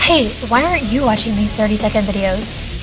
Hey, why aren't you watching these 30-second videos?